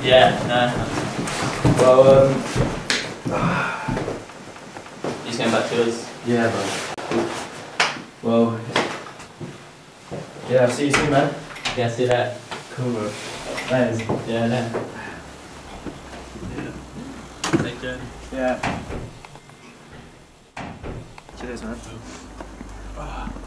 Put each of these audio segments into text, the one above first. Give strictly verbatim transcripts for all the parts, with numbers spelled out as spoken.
Yeah, no. Well, um... He's going back to us. Yeah, man. Well... Yeah, I'll see you soon, man. Yeah, see you later. Cool, bro. Thanks. Yeah, no. Yeah. Take care. Yeah. Cheers, man. Oh.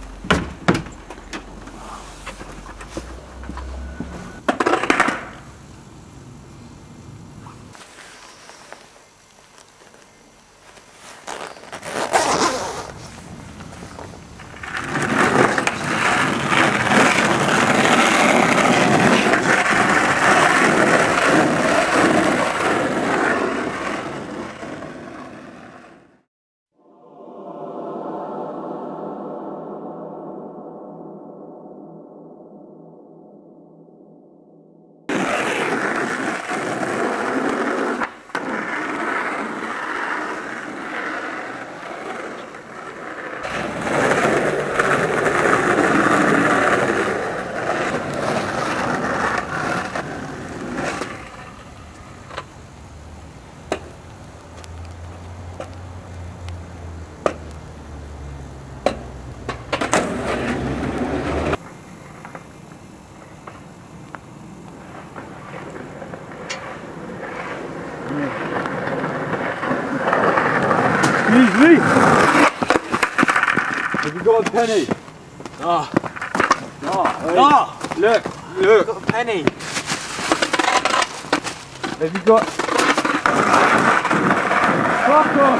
Excuse me! Have you got a penny? No. No! Hey. No! Look! Look! I've got a penny. Have you got... Fuck off!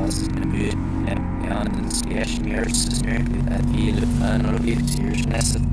Ja, den spjärs mer så snökt att vi lutar och vi ser nästan